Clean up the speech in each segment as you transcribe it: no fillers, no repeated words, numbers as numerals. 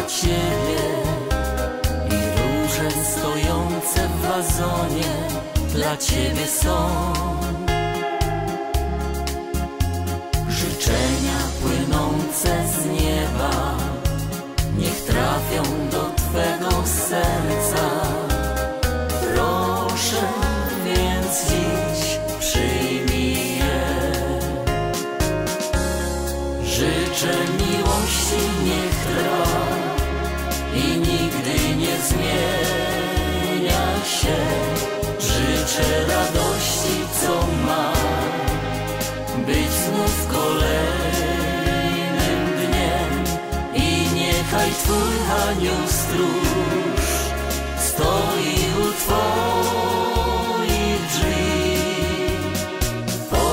dla Ciebie i róże stojące w wazonie dla Ciebie są. Życzenia płynące z nieba niech trafią do Twego serca. Proszę więc dziś przyjmij je. Życzę miłości niech trwa i nigdy nie zmienia się. Życzę radości, co ma być znów kolejnym dniem. I niechaj Twój anioł stróż stoi u Twoich drzwi. Po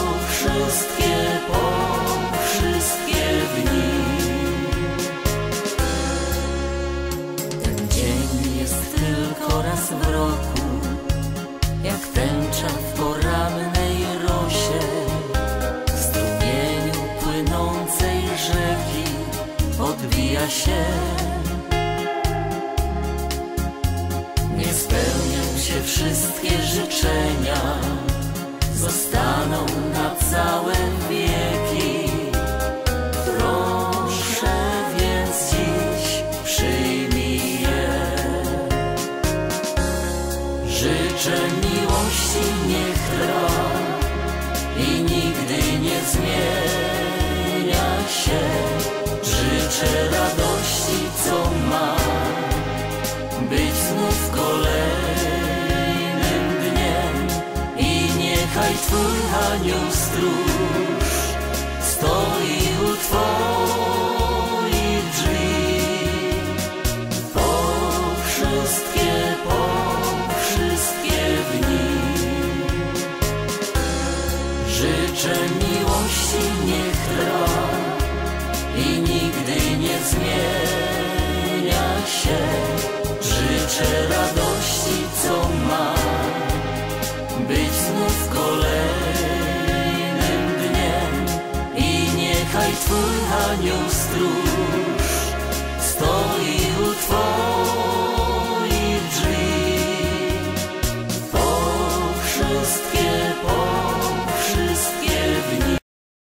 wszystkie dni. Ten dzień jest tylko raz w roku, jak tęcza w porannej rosie, w strumieniu płynącej rzeki odbija się. Nie spełnią się wszystkie życzenia, zostaną na całe wieki. Proszę więc dziś przyjmij je. Życzę miłości niech trwa i nigdy nie zmienia się. Życzę radości, co ma być znów kolejnym dniem. I niechaj Twój anioł stróż stoi u Twoich drzwi. Po wszystkie dni. Życzę miłości niech trwa i nigdy nie zmienia się. Życzę radości, co ma być znów kolejnym dniem. I niechaj Twój anioł stróż stoi u Twoich